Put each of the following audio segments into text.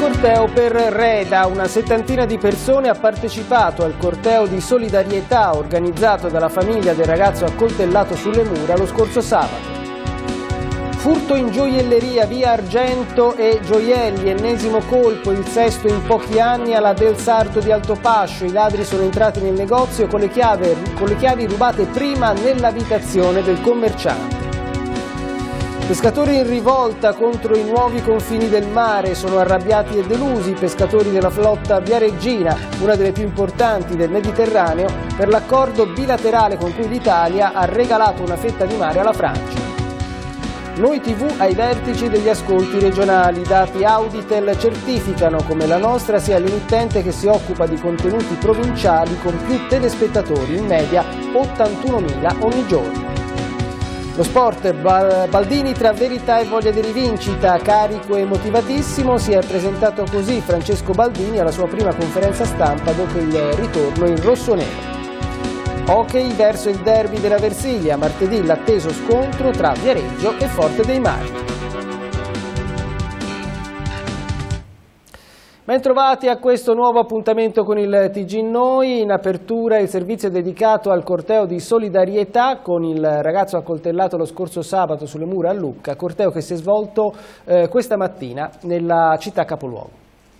corteo per Reda. Una settantina di persone ha partecipato al corteo di solidarietà organizzato dalla famiglia del ragazzo accoltellato sulle mura lo scorso sabato. Furto in gioielleria, via Argento e gioielli, ennesimo colpo, il sesto in pochi anni alla Del Sarto di Altopascio. I ladri sono entrati nel negozio con le chiavi rubate prima nell'abitazione del commerciante. Pescatori in rivolta contro i nuovi confini del mare, sono arrabbiati e delusi i pescatori della flotta viareggina, una delle più importanti del Mediterraneo, per l'accordo bilaterale con cui l'Italia ha regalato una fetta di mare alla Francia. Noi TV ai vertici degli ascolti regionali, i dati Auditel certificano come la nostra sia l'emittente che si occupa di contenuti provinciali con più telespettatori, in media 81.000 ogni giorno. Lo sport, Baldini tra verità e voglia di rivincita, carico e motivatissimo, si è presentato così Francesco Baldini alla sua prima conferenza stampa dopo il ritorno in rossonero. Hockey verso il derby della Versilia, martedì l'atteso scontro tra Viareggio e Forte dei Marmi. Bentrovati a questo nuovo appuntamento con il TG Noi. In apertura il servizio dedicato al corteo di solidarietà con il ragazzo accoltellato lo scorso sabato sulle mura a Lucca, corteo che si è svolto questa mattina nella città capoluogo.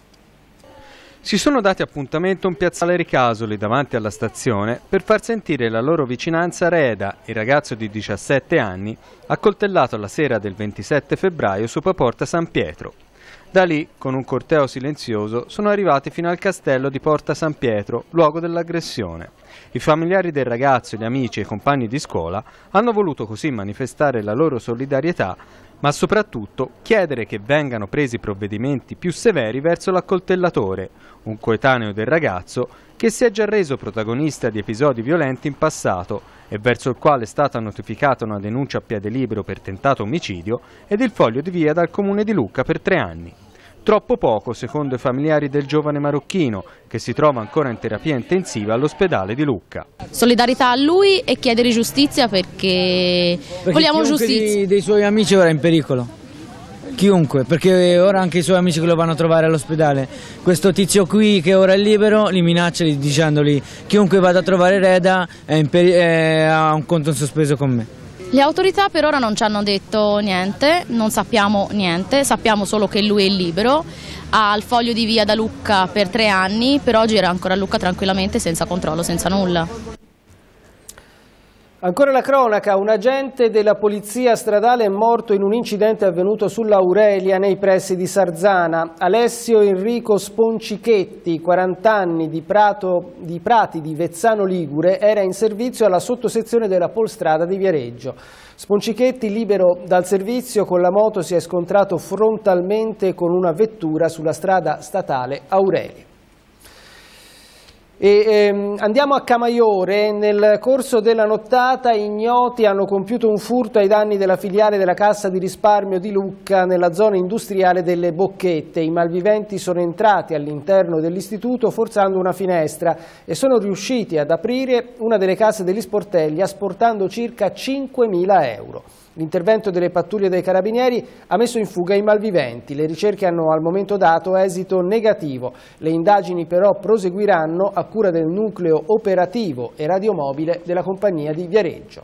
Si sono dati appuntamento in piazzale Ricasoli davanti alla stazione per far sentire la loro vicinanza a Reda, il ragazzo di 17 anni accoltellato la sera del 27 febbraio sopra Porta San Pietro. Da lì, con un corteo silenzioso, sono arrivati fino al castello di Porta San Pietro, luogo dell'aggressione. I familiari del ragazzo, gli amici e i compagni di scuola hanno voluto così manifestare la loro solidarietà, ma soprattutto chiedere che vengano presi provvedimenti più severi verso l'accoltellatore, un coetaneo del ragazzo che si è già reso protagonista di episodi violenti in passato e verso il quale è stata notificata una denuncia a piede libero per tentato omicidio ed il foglio di via dal comune di Lucca per 3 anni. Troppo poco, secondo i familiari del giovane marocchino, che si trova ancora in terapia intensiva all'ospedale di Lucca. Solidarietà a lui e chiedere giustizia perché vogliamo giustizia. Dei suoi amici ora è in pericolo. Chiunque, perché ora anche i suoi amici che lo vanno a trovare all'ospedale. Questo tizio qui che ora è libero li minaccia dicendogli chiunque vada a trovare Reda ha un conto in sospeso con me. Le autorità per ora non ci hanno detto niente, non sappiamo niente, sappiamo solo che lui è libero, ha il foglio di via da Lucca per 3 anni, per oggi era ancora a Lucca tranquillamente senza controllo, senza nulla. Ancora la cronaca, un agente della polizia stradale è morto in un incidente avvenuto sull'Aurelia nei pressi di Sarzana. Alessio Enrico Sponcichetti, 40 anni, di Prati di Vezzano Ligure, era in servizio alla sottosezione della Polstrada di Viareggio. Sponcichetti, libero dal servizio, con la moto si è scontrato frontalmente con una vettura sulla strada statale Aurelia. Andiamo a Camaiore. Nel corso della nottata ignoti hanno compiuto un furto ai danni della filiale della Cassa di Risparmio di Lucca nella zona industriale delle Bocchette. I malviventi sono entrati all'interno dell'istituto forzando una finestra e sono riusciti ad aprire una delle casse degli sportelli asportando circa 5.000 euro. L'intervento delle pattuglie dei carabinieri ha messo in fuga i malviventi. Le ricerche hanno al momento dato esito negativo. Le indagini però proseguiranno a cura del nucleo operativo e radiomobile della compagnia di Viareggio.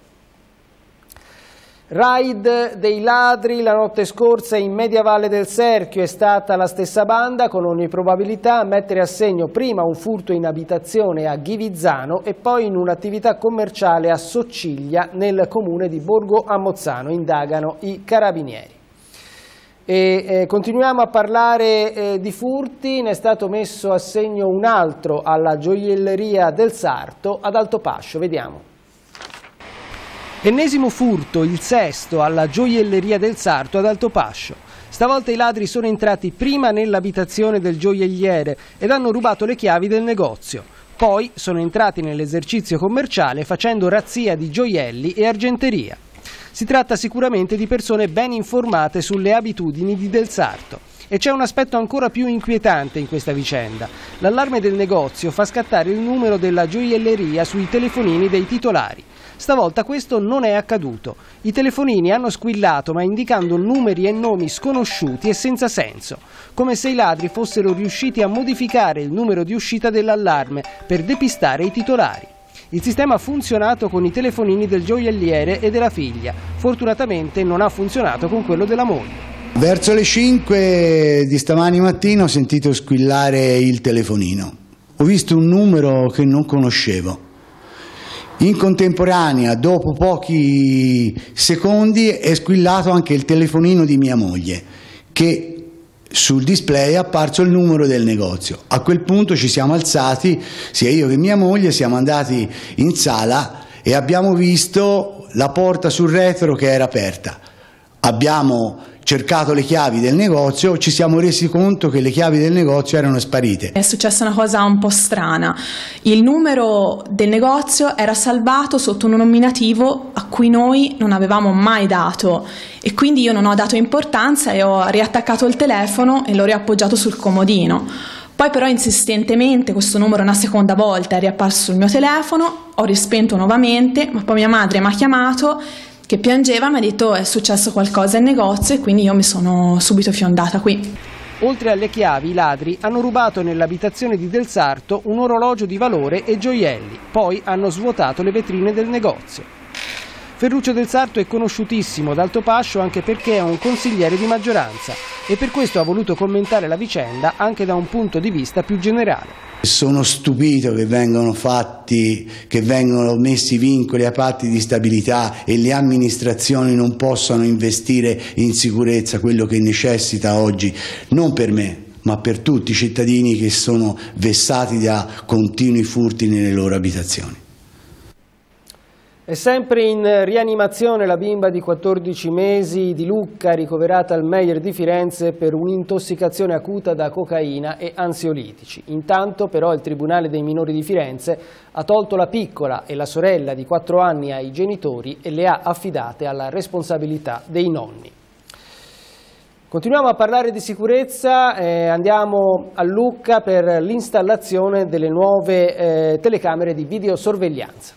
Raid dei ladri la notte scorsa in Media Valle del Serchio. È stata la stessa banda con ogni probabilità a mettere a segno prima un furto in abitazione a Ghivizzano e poi in un'attività commerciale a Socciglia nel comune di Borgo Ammozzano. Indagano i carabinieri. Continuiamo a parlare di furti. Ne è stato messo a segno un altro alla gioielleria del Sarto ad Altopascio. Vediamo. Ennesimo furto, il sesto alla gioielleria del Sarto ad Altopascio. Stavolta i ladri sono entrati prima nell'abitazione del gioielliere ed hanno rubato le chiavi del negozio. Poi sono entrati nell'esercizio commerciale facendo razzia di gioielli e argenteria. Si tratta sicuramente di persone ben informate sulle abitudini di Del Sarto. E c'è un aspetto ancora più inquietante in questa vicenda. L'allarme del negozio fa scattare il numero della gioielleria sui telefonini dei titolari. Stavolta questo non è accaduto. I telefonini hanno squillato, ma indicando numeri e nomi sconosciuti e senza senso, come se i ladri fossero riusciti a modificare il numero di uscita dell'allarme per depistare i titolari. Il sistema ha funzionato con i telefonini del gioielliere e della figlia. Fortunatamente non ha funzionato con quello della moglie. Verso le 5 di stamani mattina ho sentito squillare il telefonino. Ho visto un numero che non conoscevo. In contemporanea, dopo pochi secondi, è squillato anche il telefonino di mia moglie, che sul display è apparso il numero del negozio. A quel punto ci siamo alzati, sia io che mia moglie, siamo andati in sala e abbiamo visto la porta sul retro che era aperta. Abbiamo cercato le chiavi del negozio, ci siamo resi conto che le chiavi del negozio erano sparite. È successa una cosa un po' strana. Il numero del negozio era salvato sotto un nominativo a cui noi non avevamo mai dato e quindi io non ho dato importanza e ho riattaccato il telefono e l'ho riappoggiato sul comodino. Poi però insistentemente questo numero una seconda volta è riapparso sul mio telefono, ho rispento nuovamente, ma poi mia madre mi ha chiamato che piangeva, mi ha detto è successo qualcosa al negozio e quindi io mi sono subito fiondata qui. Oltre alle chiavi, i ladri hanno rubato nell'abitazione di Del Sarto un orologio di valore e gioielli, poi hanno svuotato le vetrine del negozio. Ferruccio Del Sarto è conosciutissimo d'Altopascio anche perché è un consigliere di maggioranza e per questo ha voluto commentare la vicenda anche da un punto di vista più generale. Sono stupito che vengono messi vincoli ai patti di stabilità e le amministrazioni non possano investire in sicurezza quello che necessita oggi, non per me, ma per tutti i cittadini che sono vessati da continui furti nelle loro abitazioni. È sempre in rianimazione la bimba di 14 mesi di Lucca, ricoverata al Meyer di Firenze per un'intossicazione acuta da cocaina e ansiolitici. Intanto però il Tribunale dei minori di Firenze ha tolto la piccola e la sorella di 4 anni ai genitori e le ha affidate alla responsabilità dei nonni. Continuiamo a parlare di sicurezza, andiamo a Lucca per l'installazione delle nuove telecamere di videosorveglianza.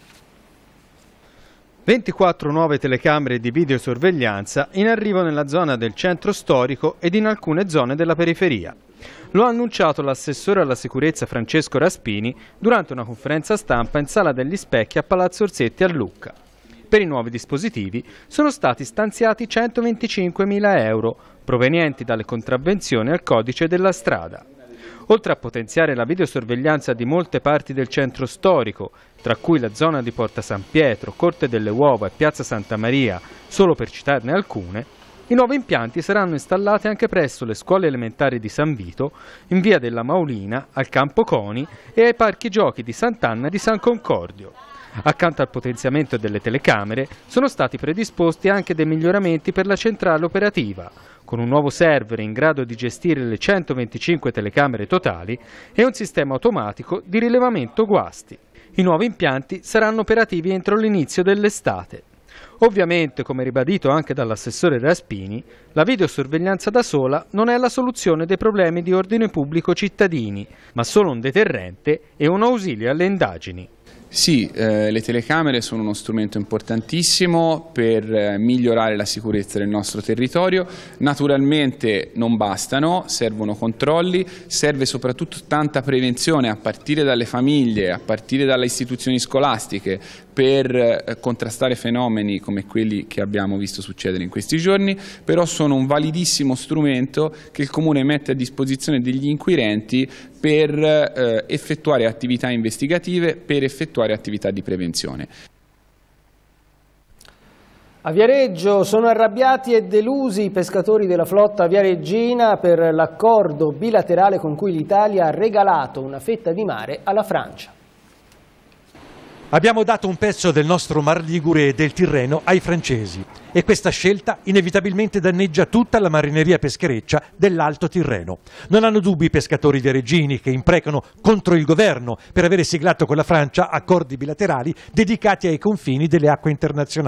24 nuove telecamere di videosorveglianza in arrivo nella zona del centro storico ed in alcune zone della periferia. Lo ha annunciato l'assessore alla sicurezza Francesco Raspini durante una conferenza stampa in Sala degli Specchi a Palazzo Orsetti a Lucca. Per i nuovi dispositivi sono stati stanziati 125.000 euro provenienti dalle contravvenzioni al codice della strada. Oltre a potenziare la videosorveglianza di molte parti del centro storico, tra cui la zona di Porta San Pietro, Corte delle Uova e Piazza Santa Maria, solo per citarne alcune, i nuovi impianti saranno installati anche presso le scuole elementari di San Vito, in via della Maulina, al Campo Coni e ai parchi giochi di Sant'Anna e di San Concordio. Accanto al potenziamento delle telecamere sono stati predisposti anche dei miglioramenti per la centrale operativa, con un nuovo server in grado di gestire le 125 telecamere totali e un sistema automatico di rilevamento guasti. I nuovi impianti saranno operativi entro l'inizio dell'estate. Ovviamente, come ribadito anche dall'assessore Raspini, la videosorveglianza da sola non è la soluzione dei problemi di ordine pubblico cittadini, ma solo un deterrente e un ausilio alle indagini. Sì, le telecamere sono uno strumento importantissimo per migliorare la sicurezza del nostro territorio. Naturalmente non bastano, servono controlli, serve soprattutto tanta prevenzione a partire dalle famiglie, a partire dalle istituzioni scolastiche per contrastare fenomeni come quelli che abbiamo visto succedere in questi giorni, però sono un validissimo strumento che il Comune mette a disposizione degli inquirenti per effettuare attività investigative, per effettuare attività di prevenzione. A Viareggio sono arrabbiati e delusi i pescatori della flotta viareggina per l'accordo bilaterale con cui l'Italia ha regalato una fetta di mare alla Francia. Abbiamo dato un pezzo del nostro Mar Ligure e del Tirreno ai francesi e questa scelta inevitabilmente danneggia tutta la marineria peschereccia dell'Alto Tirreno. Non hanno dubbi i pescatori viareggini che imprecano contro il governo per avere siglato con la Francia accordi bilaterali dedicati ai confini delle acque internazionali.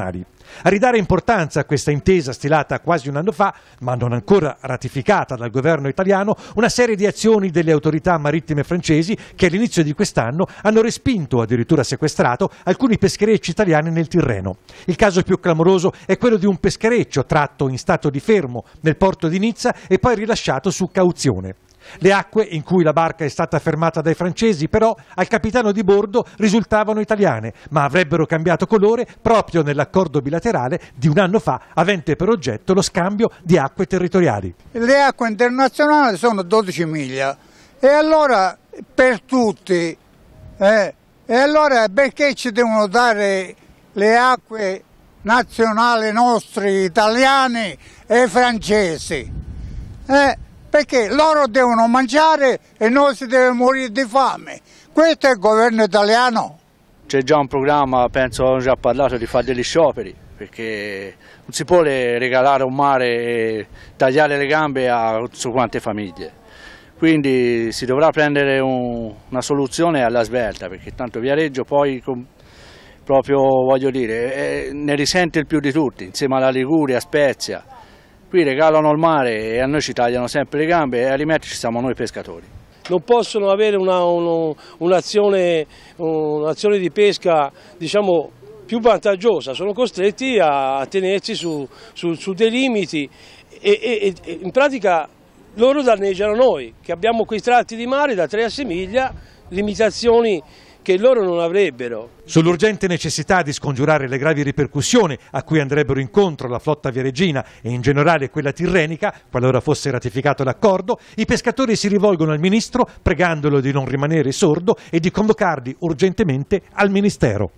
A ridare importanza a questa intesa stilata quasi un anno fa, ma non ancora ratificata dal governo italiano, una serie di azioni delle autorità marittime francesi che all'inizio di quest'anno hanno respinto, addirittura sequestrato, alcuni pescherecci italiani nel Tirreno. Il caso più clamoroso è quello di un peschereccio tratto in stato di fermo nel porto di Nizza e poi rilasciato su cauzione. Le acque in cui la barca è stata fermata dai francesi, però, al capitano di bordo risultavano italiane, ma avrebbero cambiato colore proprio nell'accordo bilaterale di un anno fa, avente per oggetto lo scambio di acque territoriali. Le acque internazionali sono 12 miglia e allora per tutti, e allora perché ci devono dare le acque nazionali nostre, italiane e francesi? Perché loro devono mangiare e noi si deve morire di fame. Questo è il governo italiano. C'è già un programma, penso hanno già parlato, di fare degli scioperi, perché non si può regalare un mare e tagliare le gambe a su quante famiglie. Quindi si dovrà prendere una soluzione alla svelta, perché tanto Viareggio poi proprio, voglio dire, ne risente il più di tutti, insieme alla Liguria, a Spezia. Qui regalano il mare e a noi ci tagliano sempre le gambe e a rimetterci siamo noi pescatori. Non possono avere un'azione di pesca, diciamo, più vantaggiosa, sono costretti a tenersi su dei limiti e in pratica loro danneggiano noi, che abbiamo quei tratti di mare da 3 a 6 miglia, limitazioni che loro non avrebbero. Sull'urgente necessità di scongiurare le gravi ripercussioni a cui andrebbero incontro la flotta viareggina e in generale quella tirrenica, qualora fosse ratificato l'accordo, i pescatori si rivolgono al Ministro pregandolo di non rimanere sordo e di convocarli urgentemente al Ministero.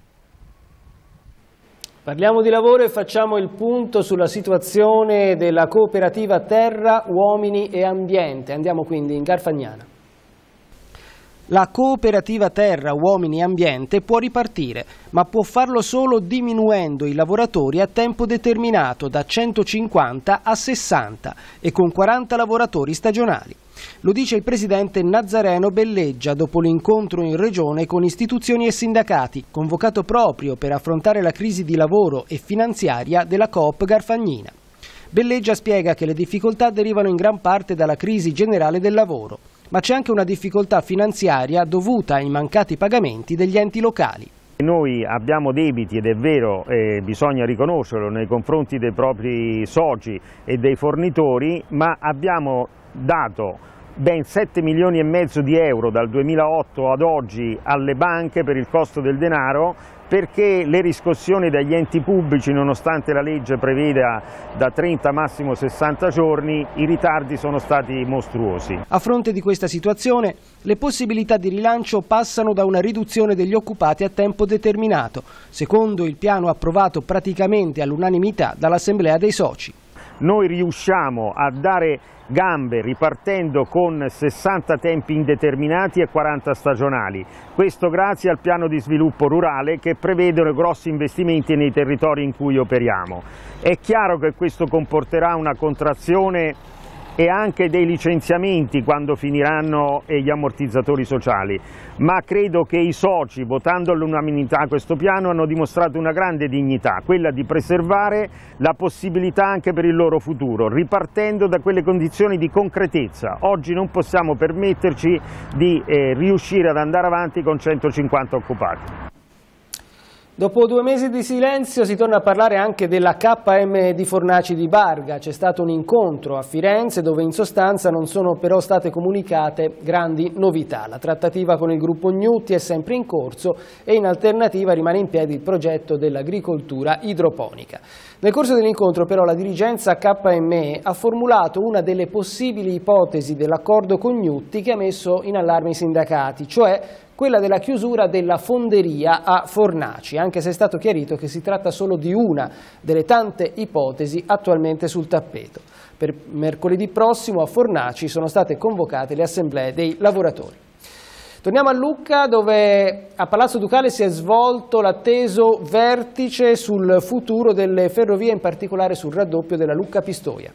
Parliamo di lavoro e facciamo il punto sulla situazione della cooperativa Terra, Uomini e Ambiente. Andiamo quindi in Garfagnana. La cooperativa Terra, Uomini e Ambiente può ripartire, ma può farlo solo diminuendo i lavoratori a tempo determinato da 150 a 60 e con 40 lavoratori stagionali. Lo dice il presidente Nazareno Belleggia dopo l'incontro in regione con istituzioni e sindacati, convocato proprio per affrontare la crisi di lavoro e finanziaria della Coop Garfagnina. Belleggia spiega che le difficoltà derivano in gran parte dalla crisi generale del lavoro, ma c'è anche una difficoltà finanziaria dovuta ai mancati pagamenti degli enti locali. Noi abbiamo debiti ed è vero, bisogna riconoscerlo nei confronti dei propri soci e dei fornitori, ma abbiamo dato ben 7 milioni e mezzo di euro dal 2008 ad oggi alle banche per il costo del denaro, perché le riscossioni dagli enti pubblici, nonostante la legge preveda da 30 massimo 60 giorni, i ritardi sono stati mostruosi. A fronte di questa situazione, le possibilità di rilancio passano da una riduzione degli occupati a tempo determinato, secondo il piano approvato praticamente all'unanimità dall'Assemblea dei soci. Noi riusciamo a dare gambe ripartendo con 60 tempi indeterminati e 40 stagionali. Questo grazie al piano di sviluppo rurale che prevedono grossi investimenti nei territori in cui operiamo. È chiaro che questo comporterà una contrazione e anche dei licenziamenti quando finiranno gli ammortizzatori sociali, ma credo che i soci, votando all'unanimità questo piano, hanno dimostrato una grande dignità, quella di preservare la possibilità anche per il loro futuro, ripartendo da quelle condizioni di concretezza. Oggi non possiamo permetterci di riuscire ad andare avanti con 150 occupati. Dopo 2 mesi di silenzio si torna a parlare anche della KM di Fornaci di Barga. C'è stato un incontro a Firenze dove in sostanza non sono però state comunicate grandi novità. La trattativa con il gruppo Gnutti è sempre in corso e in alternativa rimane in piedi il progetto dell'agricoltura idroponica. Nel corso dell'incontro però la dirigenza KME ha formulato una delle possibili ipotesi dell'accordo con Gnutti che ha messo in allarme i sindacati, cioè quella della chiusura della fonderia a Fornaci, anche se è stato chiarito che si tratta solo di una delle tante ipotesi attualmente sul tappeto. Per mercoledì prossimo a Fornaci sono state convocate le assemblee dei lavoratori. Torniamo a Lucca dove a Palazzo Ducale si è svolto l'atteso vertice sul futuro delle ferrovie, in particolare sul raddoppio della Lucca-Pistoia.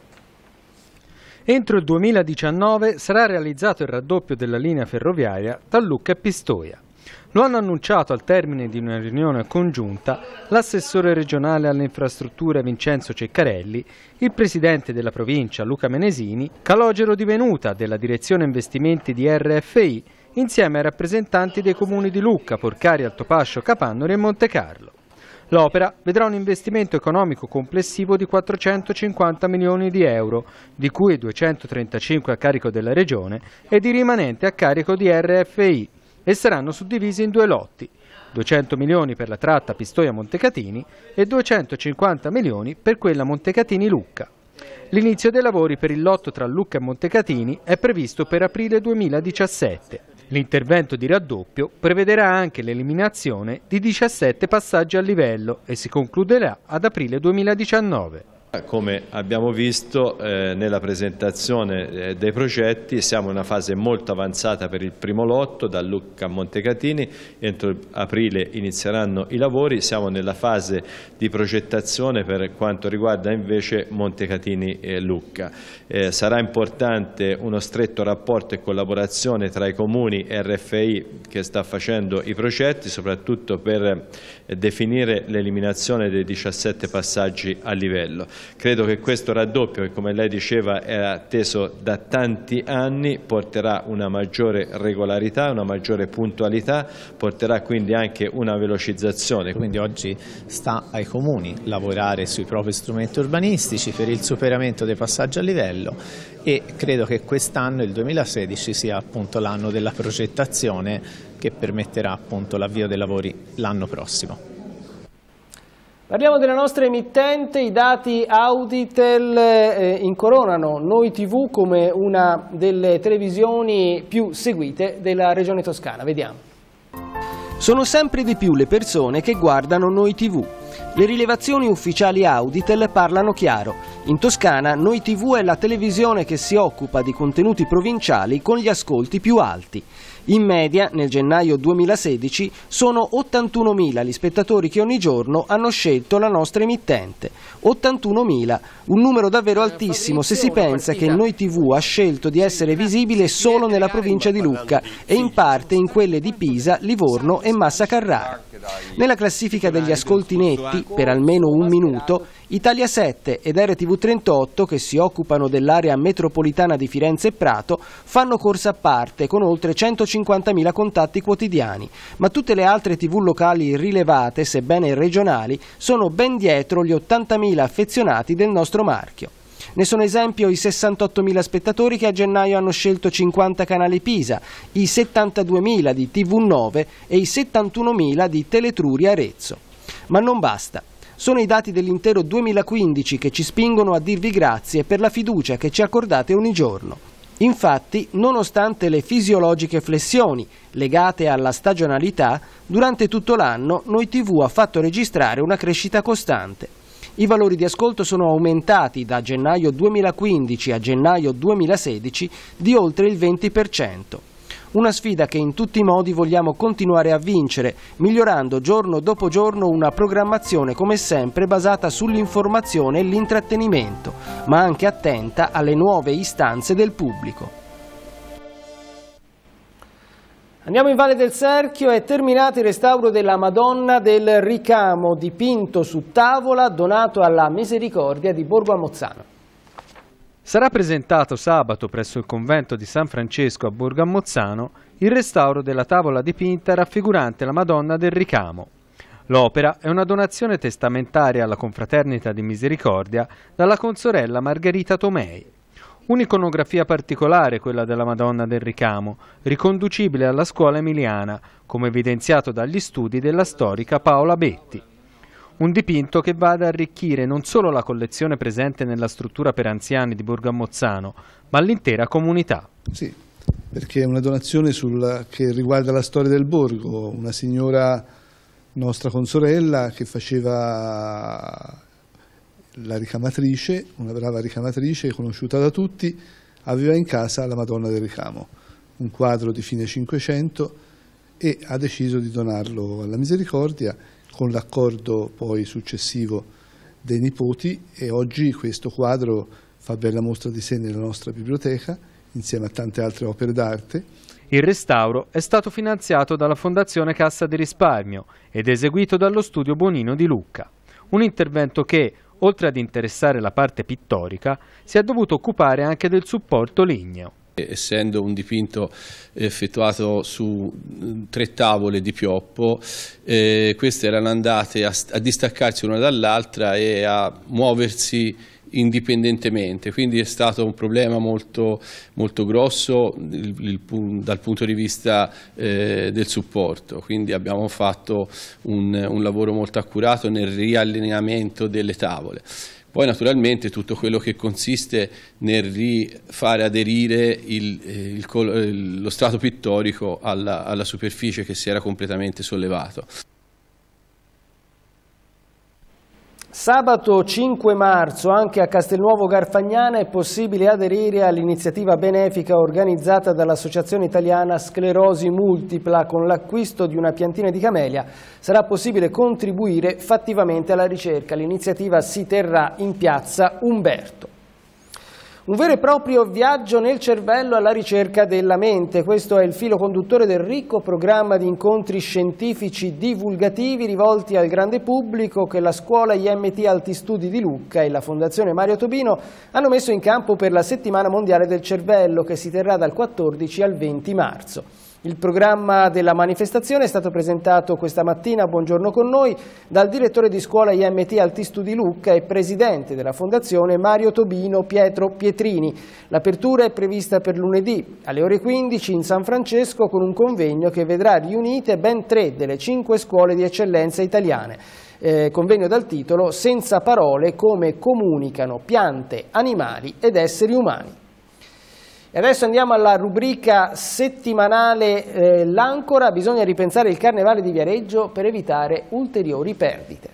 Entro il 2019 sarà realizzato il raddoppio della linea ferroviaria tra Lucca e Pistoia. Lo hanno annunciato al termine di una riunione congiunta l'assessore regionale alle infrastrutture Vincenzo Ceccarelli, il presidente della provincia Luca Menesini, calogero di Venuta della direzione investimenti di RFI, insieme ai rappresentanti dei comuni di Lucca, Porcari, Altopascio, Capannori e Montecarlo. L'opera vedrà un investimento economico complessivo di 450 milioni di euro, di cui 235 a carico della Regione e di rimanente a carico di RFI, e saranno suddivisi in 2 lotti, 200 milioni per la tratta Pistoia-Montecatini e 250 milioni per quella Montecatini-Lucca. L'inizio dei lavori per il lotto tra Lucca e Montecatini è previsto per aprile 2017. L'intervento di raddoppio prevederà anche l'eliminazione di 17 passaggi a livello e si concluderà ad aprile 2019. Come abbiamo visto nella presentazione dei progetti, siamo in una fase molto avanzata per il primo lotto da Lucca a Montecatini. Entro aprile inizieranno i lavori, siamo nella fase di progettazione per quanto riguarda invece Montecatini e Lucca. Sarà importante uno stretto rapporto e collaborazione tra i comuni e RFI che sta facendo i progetti, soprattutto per definire l'eliminazione dei 17 passaggi a livello. Credo che questo raddoppio, che come lei diceva è atteso da tanti anni, porterà una maggiore regolarità, una maggiore puntualità, porterà quindi anche una velocizzazione. Quindi oggi sta ai comuni lavorare sui propri strumenti urbanistici per il superamento dei passaggi a livello e credo che quest'anno, il 2016, sia appunto l'anno della progettazione che permetterà appunto l'avvio dei lavori l'anno prossimo. Parliamo della nostra emittente. I dati Auditel incoronano Noi TV come una delle televisioni più seguite della regione toscana. Vediamo. Sono sempre di più le persone che guardano Noi TV. Le rilevazioni ufficiali Auditel parlano chiaro. In Toscana Noi TV è la televisione che si occupa di contenuti provinciali con gli ascolti più alti. In media, nel gennaio 2016, sono 81.000 gli spettatori che ogni giorno hanno scelto la nostra emittente. 81.000, un numero davvero altissimo se si pensa che Noi TV ha scelto di essere visibile solo nella provincia di Lucca e in parte in quelle di Pisa, Livorno e Massa Carrara. Nella classifica degli ascolti netti, per almeno un minuto, Italia 7 ed RTV 38, che si occupano dell'area metropolitana di Firenze e Prato, fanno corsa a parte con oltre 150.000 contatti quotidiani, ma tutte le altre TV locali rilevate, sebbene regionali, sono ben dietro gli 80.000 affezionati del nostro marchio. Ne sono esempio i 68.000 spettatori che a gennaio hanno scelto 50 canali Pisa, i 72.000 di TV9 e i 71.000 di Teletruria Arezzo. Ma non basta. Sono i dati dell'intero 2015 che ci spingono a dirvi grazie per la fiducia che ci accordate ogni giorno. Infatti, nonostante le fisiologiche flessioni legate alla stagionalità, durante tutto l'anno Noi TV ha fatto registrare una crescita costante. I valori di ascolto sono aumentati da gennaio 2015 a gennaio 2016 di oltre il 20%. Una sfida che in tutti i modi vogliamo continuare a vincere, migliorando giorno dopo giorno una programmazione come sempre basata sull'informazione e l'intrattenimento, ma anche attenta alle nuove istanze del pubblico. Andiamo in Valle del Serchio. È terminato il restauro della Madonna del Ricamo, dipinto su tavola, donato alla Misericordia di Borgo a Mozzano. Sarà presentato sabato presso il convento di San Francesco a Borgo a Mozzano il restauro della tavola dipinta raffigurante la Madonna del Ricamo. L'opera è una donazione testamentaria alla Confraternita di Misericordia dalla consorella Margherita Tomei. Un'iconografia particolare quella della Madonna del Ricamo, riconducibile alla scuola emiliana, come evidenziato dagli studi della storica Paola Betti. Un dipinto che va ad arricchire non solo la collezione presente nella struttura per anziani di Borgo a Mozzano, ma l'intera comunità. Sì, perché è una donazione che riguarda la storia del borgo. Una signora nostra consorella che faceva la ricamatrice, una brava ricamatrice conosciuta da tutti, aveva in casa la Madonna del Ricamo, un quadro di fine Cinquecento, e ha deciso di donarlo alla Misericordia con l'accordo poi successivo dei nipoti, e oggi questo quadro fa bella mostra di sé nella nostra biblioteca insieme a tante altre opere d'arte. Il restauro è stato finanziato dalla Fondazione Cassa di Risparmio ed eseguito dallo Studio Bonino di Lucca. Un intervento che, oltre ad interessare la parte pittorica, si è dovuto occupare anche del supporto ligneo. Essendo un dipinto effettuato su 3 tavole di pioppo, queste erano andate a distaccarsi una dall'altra e a muoversi indipendentemente, quindi è stato un problema molto grosso dal punto di vista del supporto, quindi abbiamo fatto un lavoro molto accurato nel riallineamento delle tavole. Poi naturalmente tutto quello che consiste nel rifare aderire lo strato pittorico alla superficie che si era completamente sollevato. Sabato 5 marzo anche a Castelnuovo Garfagnana è possibile aderire all'iniziativa benefica organizzata dall'Associazione Italiana Sclerosi Multipla. Con l'acquisto di una piantina di camelia sarà possibile contribuire fattivamente alla ricerca. L'iniziativa si terrà in piazza Umberto. Un vero e proprio viaggio nel cervello alla ricerca della mente. Questo è il filo conduttore del ricco programma di incontri scientifici divulgativi rivolti al grande pubblico che la scuola IMT Alti Studi di Lucca e la Fondazione Mario Tobino hanno messo in campo per la Settimana Mondiale del Cervello, che si terrà dal 14 al 20 marzo. Il programma della manifestazione è stato presentato questa mattina, buongiorno con noi, dal direttore di scuola IMT Alti Studi Lucca e presidente della Fondazione Mario Tobino Pietro Pietrini. L'apertura è prevista per lunedì alle ore 15 in San Francesco con un convegno che vedrà riunite ben 3 delle 5 scuole di eccellenza italiane. Convegno dal titolo Senza parole: come comunicano piante, animali ed esseri umani. E adesso andiamo alla rubrica settimanale L'Ancora. Bisogna ripensare il Carnevale di Viareggio per evitare ulteriori perdite.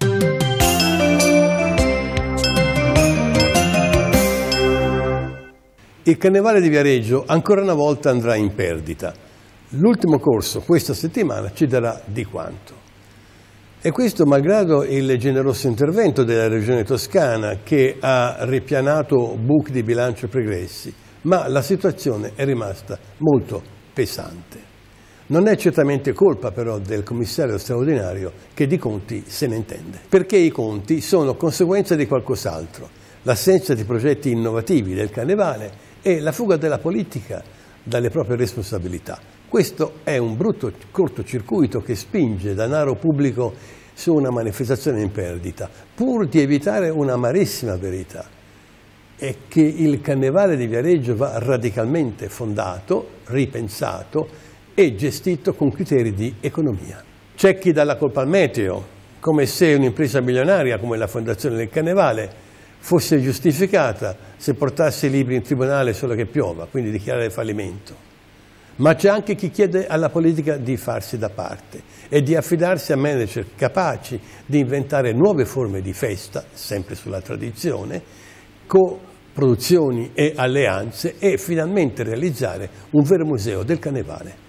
Il Carnevale di Viareggio ancora una volta andrà in perdita. L'ultimo corso questa settimana ci darà di quanto. E questo malgrado il generoso intervento della Regione Toscana, che ha ripianato buchi di bilancio pregressi, ma la situazione è rimasta molto pesante. Non è certamente colpa però del commissario straordinario, che di conti se ne intende, perché i conti sono conseguenza di qualcos'altro: l'assenza di progetti innovativi del Carnevale e la fuga della politica dalle proprie responsabilità. Questo è un brutto cortocircuito che spinge denaro pubblico su una manifestazione in perdita, pur di evitare un'amarissima verità: è che il Carnevale di Viareggio va radicalmente fondato, ripensato e gestito con criteri di economia. C'è chi dà la colpa al meteo, come se un'impresa milionaria come la Fondazione del Carnevale fosse giustificata se portasse i libri in tribunale solo che piova, quindi dichiarare fallimento. Ma c'è anche chi chiede alla politica di farsi da parte e di affidarsi a manager capaci di inventare nuove forme di festa, sempre sulla tradizione, co-produzioni e alleanze, e finalmente realizzare un vero museo del Carnevale.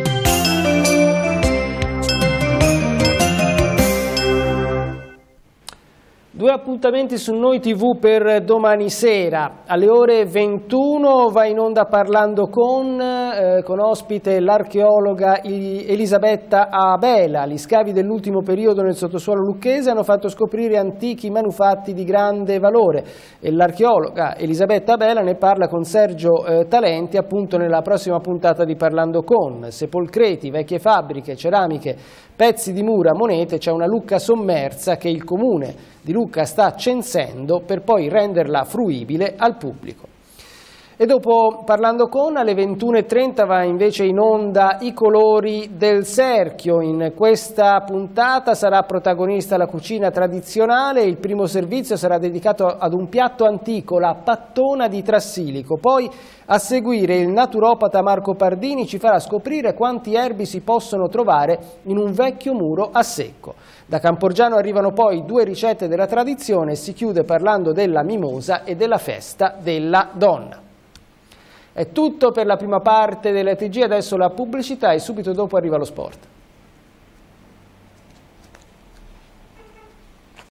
Due appuntamenti su Noi TV per domani sera. Alle ore 21 va in onda Parlando con ospite l'archeologa Elisabetta Abela. Gli scavi dell'ultimo periodo nel sottosuolo lucchese hanno fatto scoprire antichi manufatti di grande valore e l'archeologa Elisabetta Abela ne parla con Sergio Talenti appunto nella prossima puntata di Parlando con. Sepolcreti, vecchie fabbriche, ceramiche, pezzi di mura, monete, c'è una Lucca sommersa che il comune di Lucca sta censendo per poi renderla fruibile al pubblico. E dopo Parlando con, alle 21:30 va invece in onda I colori del cerchio. In questa puntata sarà protagonista la cucina tradizionale. Il primo servizio sarà dedicato ad un piatto antico, la pattona di Trassilico. Poi a seguire il naturopata Marco Pardini ci farà scoprire quanti erbi si possono trovare in un vecchio muro a secco. Da Camporgiano arrivano poi 2 ricette della tradizione e si chiude parlando della mimosa e della festa della donna. È tutto per la prima parte della TG, adesso la pubblicità e subito dopo arriva lo sport.